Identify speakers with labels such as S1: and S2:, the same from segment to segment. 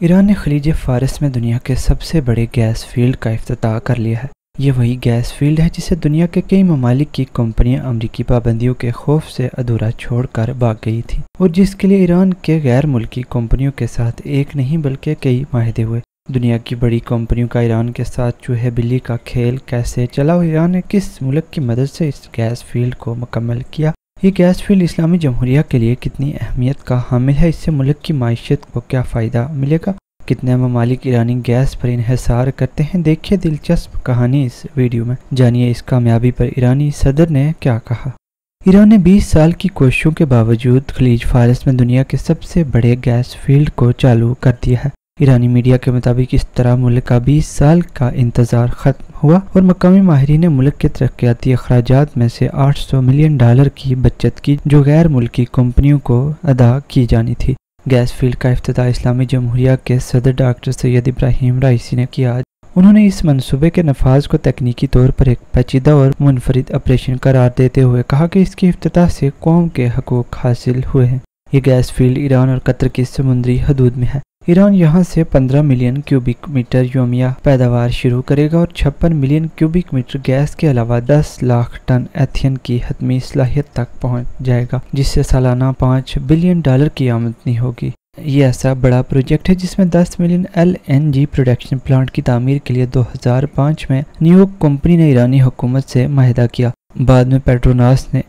S1: ایران نے خلیج فارس میں دنیا کے سب سے بڑے گیس فیلڈ کا افتتاح کر لیا ہے۔ یہ وہی گیس فیلڈ ہے جسے دنیا کے کئی ممالک کی کمپنیاں امریکی پابندیوں کے خوف سے ادھورا چھوڑ کر بھاگ گئی تھیں، اور جس کے لیے ایران کے غیر ملکی کمپنیوں کے ساتھ ایک نہیں بلکہ کئی معاہدے ہوئے۔ دنیا کی بڑی کمپنیوں کا ایران کے ساتھ چوہے بلی کا کھیل کیسے چلا اور ایران نے کس ملک کی مدد سے اس گیس فیلڈ کو مکمل کیا؟ یہ گیس فیلڈ اسلامی جمہوریہ کے لیے کتنی اہمیت کا حامل ہے؟ اس سے ملک کی معیشت کو کیا فائدہ ملے گا؟ کتنے ممالک ایرانی گیس پر انحصار کرتے ہیں؟ دیکھیے دلچسپ کہانی اس ویڈیو میں، جانیے اس کامیابی پر ایرانی صدر نے کیا کہا۔ ایران نے 20 سال کی کوششوں کے باوجود خلیج فارس میں دنیا کے سب سے بڑے گیس فیلڈ کو چالو کر دیا ہے۔ ایرانی میڈیا کے مطابق اس طرح ملک کا 20 سال کا انتظار ختم ہوا اور مقامی ماہرین نے ملک کے ترقیاتی اخراجات میں سے $800 ملین کی بچت کی جو غیر ملکی کمپنیوں کو ادا کی جانی تھی۔ گیس فیلڈ کا افتتاح اسلامی جمہوریہ کے صدر ڈاکٹر سید ابراہیم رائیسی نے کیا۔ انہوں نے اس منصوبے کے نفاذ کو تکنیکی طور پر ایک پیچیدہ اور منفرد آپریشن قرار دیتے ہوئے کہا کہ اس کے افتتاح سے قوم کے حقوق حاصل ہوئے ہیں۔ یہ گیس فیلڈ ایران اور قطر کی سمندری حدود میں ہے۔ ایران یہاں سے 15 ملین کیوبک میٹر یومیہ پیداوار شروع کرے گا اور 56 ملین کیوبک میٹر گیس کے علاوہ 10 لاکھ ٹن ایتھین کی حتمی صلاحیت تک پہنچ جائے گا، جس سے سالانہ $5 بلین کی آمدنی ہوگی۔ یہ ایسا بڑا پروجیکٹ ہے جس میں 10 ملین LNG پروڈکشن پلانٹ کی تعمیر کے لیے 2005 میں نیوک کمپنی نے ایرانی حکومت سے معاہدہ کیا۔ بعد میں پیٹروناس نے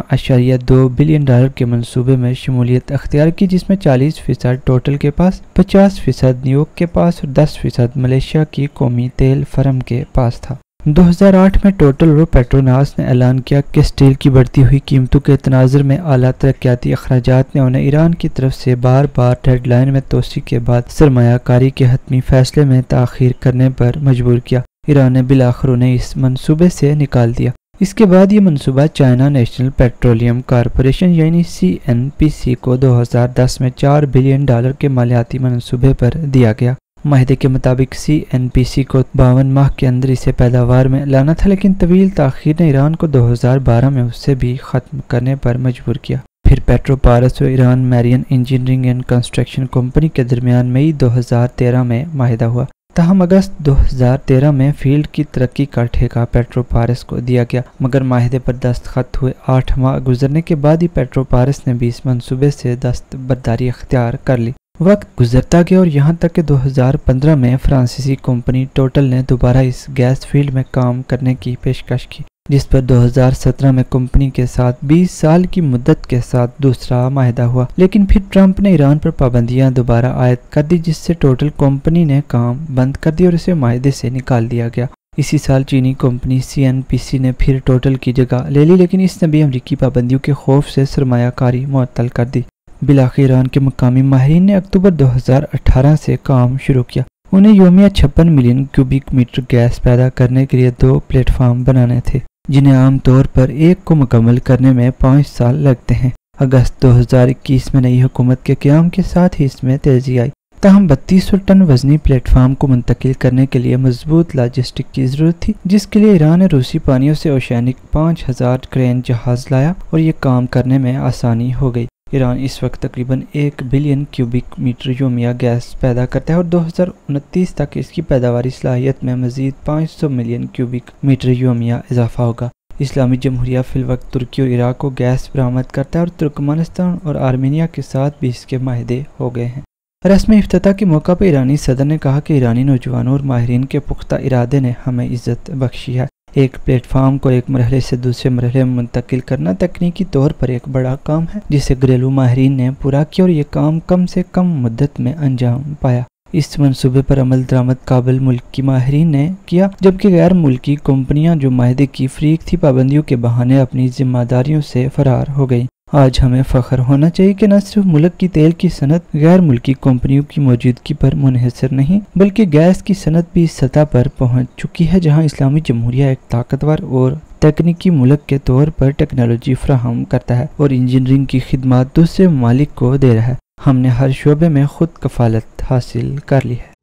S1: $11.2 بلین کے منصوبے میں شمولیت اختیار کی، جس میں 40% ٹوٹل کے پاس، 50% نیوک کے پاس اور 10% ملیشیا کی قومی تیل فرم کے پاس تھا۔ 2008 میں ٹوٹل اور پیٹروناس نے اعلان کیا کہ اسٹیل کی بڑھتی ہوئی قیمتوں کے تناظر میں اعلیٰ ترقیاتی اخراجات نے انہیں ایران کی طرف سے بار بار ڈیڈ لائن میں توسیع کے بعد سرمایہ کاری کے حتمی فیصلے میں تاخیر کرنے پر مجبور کیا۔ ایران نے بالآخر انہیں اس منصوبے سے نکال دیا۔ اس کے بعد یہ منصوبہ چائنا نیشنل پیٹرولیم کارپوریشن یعنی CNPC کو 2010 میں $4 بلین کے مالیاتی منصوبے پر دیا گیا۔ معاہدے کے مطابق CNPC کو 52 ماہ کے اندر اسے پیداوار میں لانا تھا، لیکن طویل تاخیر نے ایران کو 2012 میں اس سے بھی ختم کرنے پر مجبور کیا۔ پھر پیٹرو پارس اور Iran marine engineering and construction company کے درمیان مئی 2013 میں معاہدہ ہوا۔ تاہم اگست 2013 میں فیلڈ کی ترقی کا ٹھیکہ پیٹرو پارس کو دیا گیا، مگر معاہدے پر دستخط ہوئے 8 ماہ گزرنے کے بعد ہی پیٹرو پارس نے بھی اس منصوبے سے دستبرداری اختیار کر لی۔ وقت گزرتا گیا اور یہاں تک کہ 2015 میں فرانسیسی کمپنی ٹوٹل نے دوبارہ اس گیس فیلڈ میں کام کرنے کی پیشکش کی، جس پر 2017 میں کمپنی کے ساتھ 20 سال کی مدت کے ساتھ دوسرا معاہدہ ہوا، لیکن پھر ٹرمپ نے ایران پر پابندیاں دوبارہ عائد کر دی، جس سے ٹوٹل کمپنی نے کام بند کر دیا اور اسے معاہدے سے نکال دیا گیا۔ اسی سال چینی کمپنی CNPC نے پھر ٹوٹل کی جگہ لے لی، لیکن اس نے بھی امریکی پابندیوں کے خوف سے سرمایہ کاری معطل کر دی۔ بالآخر ایران کے مقامی ماہرین نے اکتوبر 2018 سے کام شروع کیا۔ انہیں یومیہ 56 ملین کیوبک میٹر گیس پیدا کرنے کے لیے 2 پلیٹ فارم بنانے تھے، جنہیں عام طور پر ایک کو مکمل کرنے میں 5 سال لگتے ہیں۔ اگست 2021 میں نئی حکومت کے قیام کے ساتھ ہی اس میں تیزی آئی، تاہم 3200 ٹن وزنی پلیٹ فارم کو منتقل کرنے کے لیے مضبوط لاجسٹک کی ضرورت تھی، جس کے لیے ایران نے روسی پانیوں سے اوشینک 5000 کرین جہاز لایا اور یہ کام کرنے میں آسانی ہو گئی۔ ایران اس وقت تقریباً 1 بلین کیوبک میٹر یومیہ گیس پیدا کرتا ہے اور 2029 تک اس کی پیداواری صلاحیت میں مزید 500 ملین کیوبک میٹر یومیہ اضافہ ہوگا۔ اسلامی جمہوریہ فی الوقت ترکی اور عراق کو گیس برآمد کرتا ہے اور ترکمانستان اور آرمینیا کے ساتھ بھی اس کے معاہدے ہو گئے ہیں۔ رسم افتتاح کے موقع پر ایرانی صدر نے کہا کہ ایرانی نوجوانوں اور ماہرین کے پختہ ارادے نے ہمیں عزت بخشی ہے۔ ایک پلیٹ فارم کو ایک مرحلے سے دوسرے مرحلے میں منتقل کرنا تکنیکی طور پر ایک بڑا کام ہے، جسے گھریلو ماہرین نے پورا کیا اور یہ کام کم سے کم مدت میں انجام پایا۔ اس منصوبے پر عمل درآمد قابل ملکی ماہرین نے کیا، جبکہ غیر ملکی کمپنیاں جو معاہدے کی فریق تھی پابندیوں کے بہانے اپنی ذمہ داریوں سے فرار ہو گئیں۔ آج ہمیں فخر ہونا چاہیے کہ نہ صرف ملک کی تیل کی صنعت غیر ملکی کمپنیوں کی موجودگی پر منحصر نہیں، بلکہ گیس کی صنعت بھی اس سطح پر پہنچ چکی ہے جہاں اسلامی جمہوریہ ایک طاقتور اور تکنیکی ملک کے طور پر ٹیکنالوجی فراہم کرتا ہے اور انجینئرنگ کی خدمات دوسرے ممالک کو دے رہا ہے۔ ہم نے ہر شعبے میں خود کفالت حاصل کر لی ہے۔